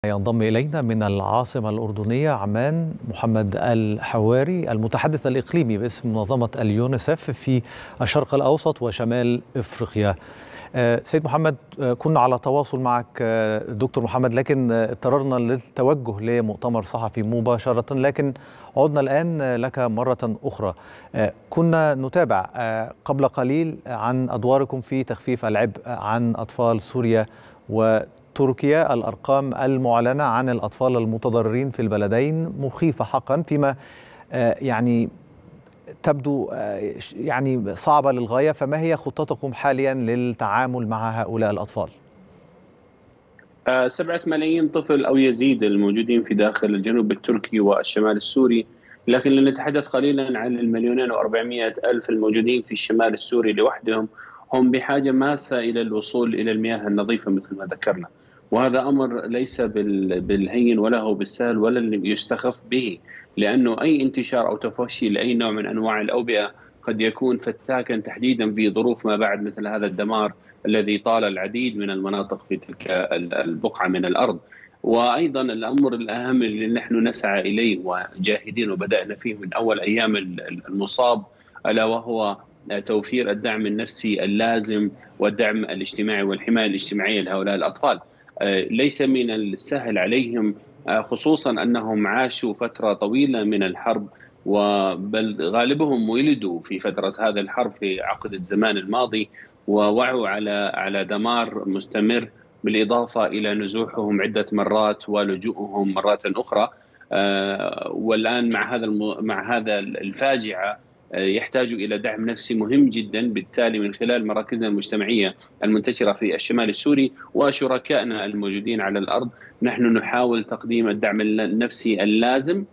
ينضم إلينا من العاصمة الأردنية عمان محمد الحواري المتحدث الإقليمي باسم منظمة اليونيسف في الشرق الأوسط وشمال إفريقيا. سيد محمد، كنا على تواصل معك دكتور محمد، لكن اضطررنا للتوجه لمؤتمر صحفي مباشرة، لكن عدنا الآن لك مرة أخرى. كنا نتابع قبل قليل عن أدواركم في تخفيف العبء عن أطفال سوريا وتركيا. الأرقام المعلنة عن الأطفال المتضررين في البلدين مخيفة حقا، فيما يعني تبدو صعبة للغاية. فما هي خطتكم حاليا للتعامل مع هؤلاء الأطفال؟ 7 ملايين طفل أو يزيد الموجودين في داخل الجنوب التركي والشمال السوري، لكن لنتحدث قليلا عن 1,400,000 الموجودين في الشمال السوري لوحدهم. هم بحاجة ماسة إلى الوصول إلى المياه النظيفة مثل ما ذكرنا، وهذا أمر ليس بالهين ولا هو بالسهل ولا اللي يستخف به، لأنه أي انتشار أو تفشي لأي نوع من أنواع الأوبئة قد يكون فتاكا، تحديدا في ظروف ما بعد مثل هذا الدمار الذي طال العديد من المناطق في تلك البقعة من الأرض. وأيضا الأمر الأهم اللي نحن نسعى إليه وجاهدين وبدأنا فيه من أول أيام المصاب، ألا وهو توفير الدعم النفسي اللازم والدعم الاجتماعي والحماية الاجتماعية لهؤلاء الأطفال. ليس من السهل عليهم، خصوصا أنهم عاشوا فترة طويلة من الحرب، بل غالبهم ولدوا في فترة هذا الحرب في عقد الزمان الماضي، ووعوا على دمار مستمر، بالإضافة إلى نزوحهم عدة مرات ولجوءهم مرات أخرى. والآن مع هذا الفاجعة يحتاج إلى دعم نفسي مهم جدا. بالتالي من خلال مراكزنا المجتمعية المنتشرة في الشمال السوري وشركائنا الموجودين على الأرض، نحن نحاول تقديم الدعم النفسي اللازم.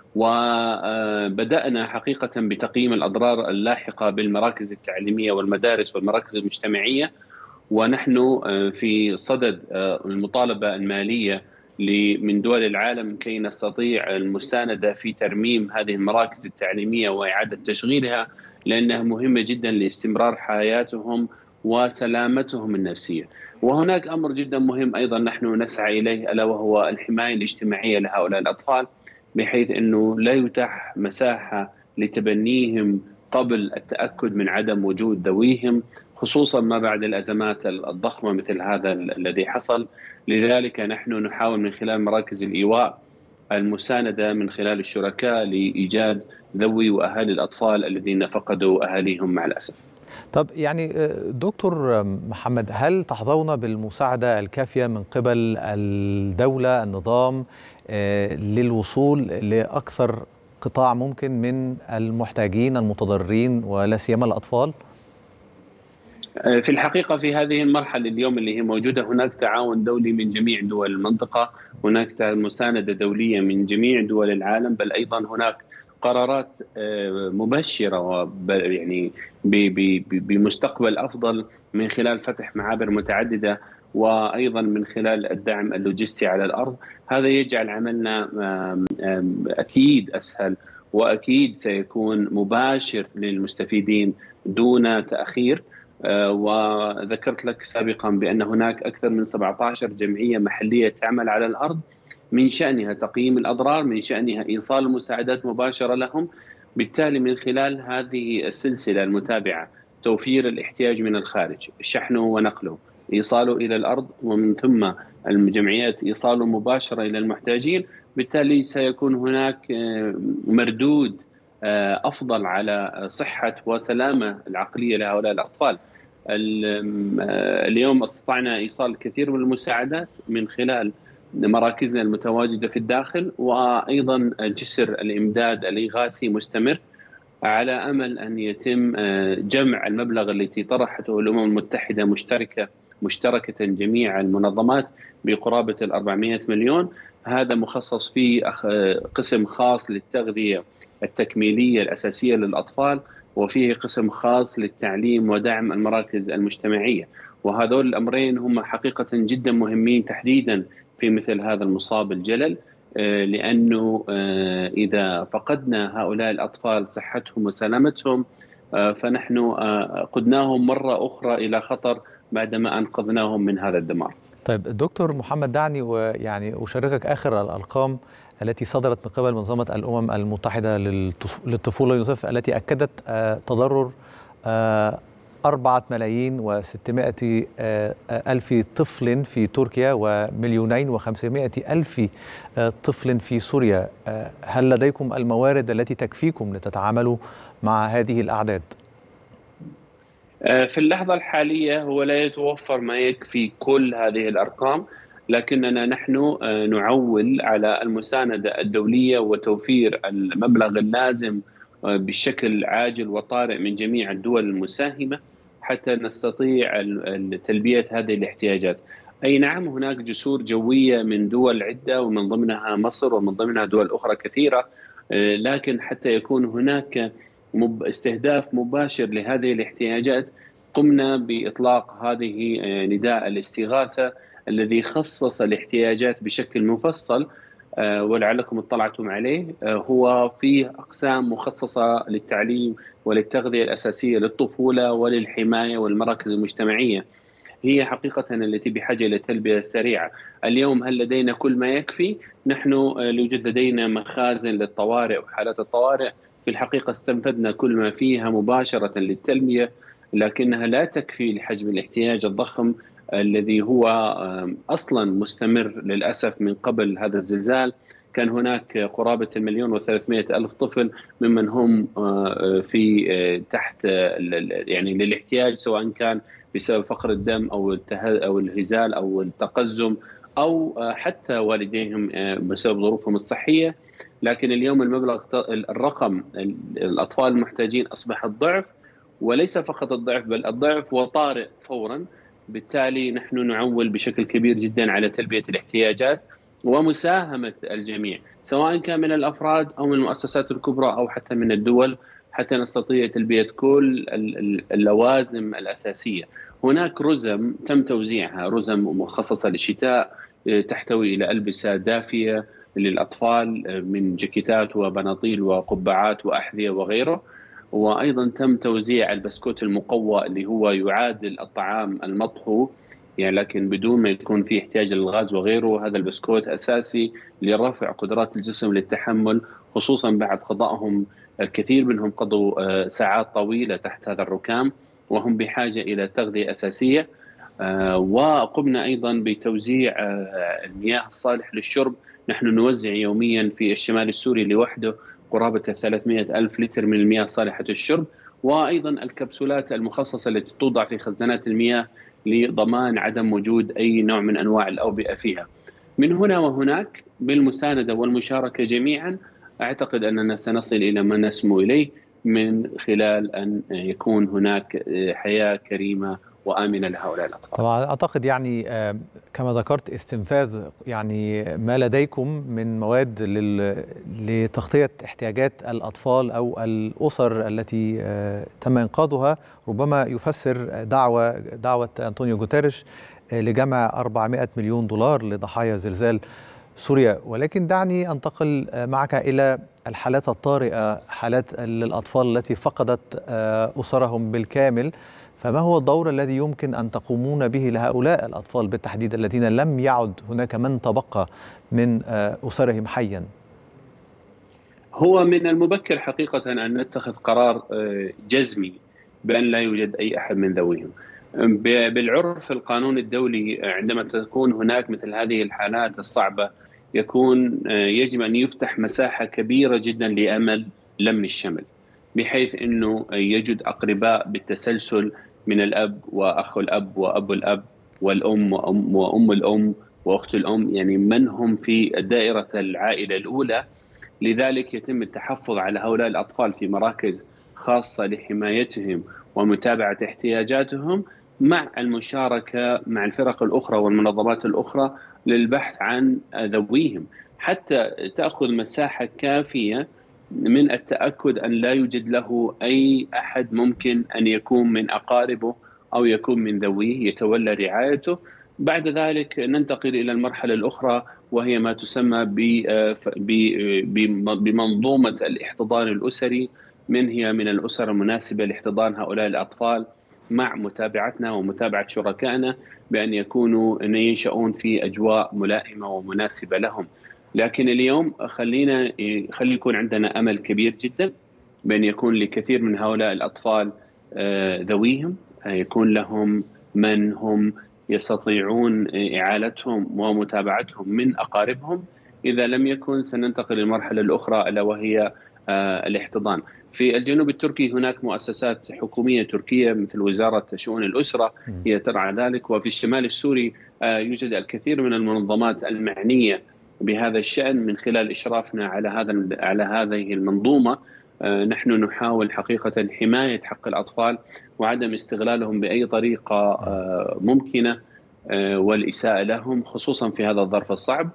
وبدأنا حقيقة بتقييم الأضرار اللاحقة بالمراكز التعليمية والمدارس والمراكز المجتمعية، ونحن في صدد المطالبة المالية من دول العالم كي نستطيع المساندة في ترميم هذه المراكز التعليمية وإعادة تشغيلها، لأنها مهمة جدا لاستمرار حياتهم وسلامتهم النفسية. وهناك أمر جدا مهم أيضا نحن نسعى إليه، ألا وهو الحماية الاجتماعية لهؤلاء الأطفال، بحيث أنه لا يتاح مساحة لتبنيهم قبل التأكد من عدم وجود ذويهم، خصوصا ما بعد الأزمات الضخمة مثل هذا الذي حصل. لذلك نحن نحاول من خلال مراكز الإيواء المساندة من خلال الشركاء لإيجاد ذوي وأهالي الأطفال الذين فقدوا أهاليهم مع الأسف. طب دكتور محمد، هل تحظون بالمساعدة الكافية من قبل الدولة النظام للوصول لأكثر قطاع ممكن من المحتاجين المتضررين ولا سيما الأطفال؟ في الحقيقة في هذه المرحلة اليوم اللي هي موجودة، هناك تعاون دولي من جميع دول المنطقة، هناك مساندة دولية من جميع دول العالم، بل أيضا هناك قرارات مبشرة يعني بمستقبل أفضل من خلال فتح معابر متعددة، وأيضا من خلال الدعم اللوجستي على الأرض. هذا يجعل عملنا أكيد أسهل، وأكيد سيكون مباشر للمستفيدين دون تأخير. وذكرت لك سابقا بأن هناك أكثر من 17 جمعية محلية تعمل على الأرض، من شأنها تقييم الأضرار، من شأنها إيصال المساعدات مباشرة لهم. بالتالي من خلال هذه السلسلة المتابعة، توفير الاحتياج من الخارج، شحنه ونقله، إيصاله إلى الأرض، ومن ثم الجمعيات إيصاله مباشرة إلى المحتاجين. بالتالي سيكون هناك مردود أفضل على صحة وسلامة العقلية لهؤلاء الأطفال. اليوم استطعنا إيصال الكثير من المساعدات من خلال مراكزنا المتواجدة في الداخل، وأيضا جسر الإمداد الإغاثي مستمر، على أمل أن يتم جمع المبلغ التي طرحته الأمم المتحدة مشتركة جميع المنظمات بقرابة 400 مليون. هذا مخصص فيه قسم خاص للتغذية التكميلية الأساسية للأطفال، وفيه قسم خاص للتعليم ودعم المراكز المجتمعية. وهذول الأمرين هم حقيقة جدا مهمين تحديدا في مثل هذا المصاب الجلل، لأنه إذا فقدنا هؤلاء الأطفال صحتهم وسلامتهم فنحن قدناهم مرة أخرى إلى خطر بعدما أنقذناهم من هذا الدمار. طيب دكتور محمد، دعني ويعني أشاركك آخر الأرقام التي صدرت من قبل منظمة الأمم المتحدة للطفولة يونيسف، التي أكدت تضرر 4,600,000 طفل في تركيا و2,500,000 طفل في سوريا. هل لديكم الموارد التي تكفيكم لتتعاملوا مع هذه الأعداد؟ في اللحظة الحالية هو لا يتوفر ما يكفي كل هذه الأرقام، لكننا نحن نعول على المساندة الدولية وتوفير المبلغ اللازم بشكل عاجل وطارئ من جميع الدول المساهمة حتى نستطيع تلبية هذه الاحتياجات. أي نعم، هناك جسور جوية من دول عدة ومن ضمنها مصر ومن ضمنها دول أخرى كثيرة، لكن حتى يكون هناك استهداف مباشر لهذه الاحتياجات قمنا بإطلاق هذه نداء الاستغاثة الذي خصص الاحتياجات بشكل مفصل، ولعلكم اطلعتم عليه. هو فيه أقسام مخصصة للتعليم وللتغذية الأساسية للطفولة وللحماية والمراكز المجتمعية، هي حقيقة التي بحاجة إلى تلبية سريعة. اليوم هل لدينا كل ما يكفي؟ نحن يوجد لدينا مخازن للطوارئ وحالات الطوارئ، في الحقيقة استنفذنا كل ما فيها مباشرة للتلبية، لكنها لا تكفي لحجم الاحتياج الضخم الذي هو أصلا مستمر للأسف. من قبل هذا الزلزال كان هناك قرابة 1,300,000 طفل ممن هم في تحت يعني للاحتياج، سواء كان بسبب فقر الدم أو الهزال أو التقزم أو حتى والديهم بسبب ظروفهم الصحية. لكن اليوم الرقم الأطفال المحتاجين أصبح الضعف، وليس فقط الضعف بل الضعف وطارئ فورا. بالتالي نحن نعول بشكل كبير جدا على تلبية الاحتياجات ومساهمة الجميع، سواء كان من الأفراد أو من المؤسسات الكبرى أو حتى من الدول، حتى نستطيع تلبية كل اللوازم الأساسية. هناك رزم تم توزيعها، رزم مخصصة للشتاء تحتوي إلى ألبسة دافية للأطفال من جاكيتات وبناطيل وقبعات وأحذية وغيره، وأيضا تم توزيع البسكوت المقوى اللي هو يعادل الطعام المطهو، يعني لكن بدون ما يكون فيه احتياج للغاز وغيره. هذا البسكوت أساسي لرفع قدرات الجسم للتحمل، خصوصا بعد قضائهم الكثير منهم قضوا ساعات طويلة تحت هذا الركام وهم بحاجة إلى تغذية أساسية. وقمنا أيضا بتوزيع المياه الصالحة للشرب. نحن نوزع يوميا في الشمال السوري لوحده قرابة 300,000 لتر من المياه صالحة الشرب، وأيضا الكبسولات المخصصة التي توضع في خزانات المياه لضمان عدم وجود أي نوع من أنواع الأوبئة فيها. من هنا وهناك بالمساندة والمشاركة جميعا أعتقد أننا سنصل إلى ما نسمو إليه من خلال أن يكون هناك حياة كريمة وآمنة لهؤلاء الأطفال. طبعا أعتقد يعني كما ذكرت استنفاذ يعني ما لديكم من مواد لتغطية احتياجات الأطفال أو الأسر التي تم إنقاذها ربما يفسر دعوة أنطونيو غوتيريش لجمع 400 مليون دولار لضحايا زلزال سوريا. ولكن دعني أنتقل معك إلى الحالات الطارئة، حالات الأطفال التي فقدت أسرهم بالكامل. فما هو الدور الذي يمكن أن تقومون به لهؤلاء الأطفال بالتحديد الذين لم يعد هناك من تبقى من أسرهم حيا؟ هو من المبكر حقيقة أن نتخذ قرار جزمي بأن لا يوجد أي أحد من ذويهم. بالعرف القانون الدولي عندما تكون هناك مثل هذه الحالات الصعبة يجب أن يفتح مساحة كبيرة جدا لأمل لم الشمل، بحيث أنه يجد أقرباء بالتسلسل من الأب وأخو الأب وأبو الأب والأم وأم الأم وأخت الأم، يعني من هم في دائرة العائلة الأولى. لذلك يتم التحفظ على هؤلاء الأطفال في مراكز خاصة لحمايتهم ومتابعة احتياجاتهم، مع المشاركة مع الفرق الأخرى والمنظمات الأخرى للبحث عن ذويهم، حتى تأخذ مساحة كافية من التأكد أن لا يوجد له أي أحد ممكن أن يكون من أقاربه أو يكون من ذويه يتولى رعايته. بعد ذلك ننتقل إلى المرحلة الأخرى وهي ما تسمى بمنظومة الاحتضان الأسري، من هي من الأسر المناسبة لاحتضان هؤلاء الأطفال، مع متابعتنا ومتابعة شركائنا بأن ينشؤون في أجواء ملائمة ومناسبة لهم. لكن اليوم خلي يكون عندنا أمل كبير جدا بأن يكون لكثير من هؤلاء الأطفال ذويهم يكون لهم من هم يستطيعون إعالتهم ومتابعتهم من أقاربهم. إذا لم يكن سننتقل للمرحلة الأخرى ألا وهي الاحتضان. في الجنوب التركي هناك مؤسسات حكومية تركية مثل وزارة شؤون الأسرة هي ترعى ذلك، وفي الشمال السوري يوجد الكثير من المنظمات المعنية بهذا الشأن. من خلال إشرافنا على هذه المنظومة نحن نحاول حقيقة حماية حق الأطفال وعدم استغلالهم بأي طريقة ممكنة والإساءة لهم خصوصا في هذا الظرف الصعب.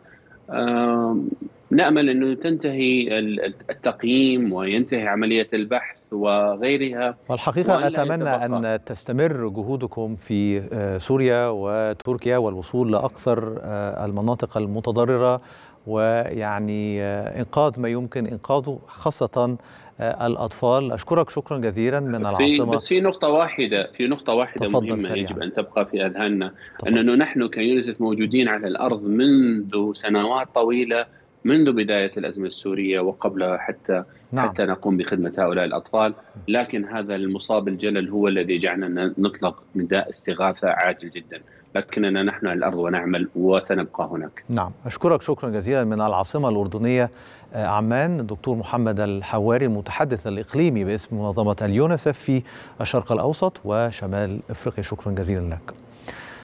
نأمل أنه تنتهي التقييم وينتهي عملية البحث وغيرها. والحقيقة أتمنى أن تستمر جهودكم في سوريا وتركيا والوصول لأكثر المناطق المتضررة، ويعني إنقاذ ما يمكن إنقاذه خاصة الأطفال. أشكرك شكرا جزيلا من العاصمة. بس في نقطة واحدة مهمة سريعا. يجب أن تبقى في أذهاننا، أنه نحن كيونيسف موجودين على الأرض منذ سنوات طويلة، منذ بداية الأزمة السورية وقبلها حتى نقوم بخدمة هؤلاء الأطفال. لكن هذا المصاب الجلل هو الذي جعلنا نطلق نداء استغاثة عاجل جدا، لكننا نحن على الأرض ونعمل وسنبقى هناك. نعم، أشكرك شكرا جزيلا من العاصمة الأردنية عمان الدكتور محمد الحواري المتحدث الإقليمي باسم منظمة اليونيسف في الشرق الأوسط وشمال أفريقيا. شكرا جزيلا لك.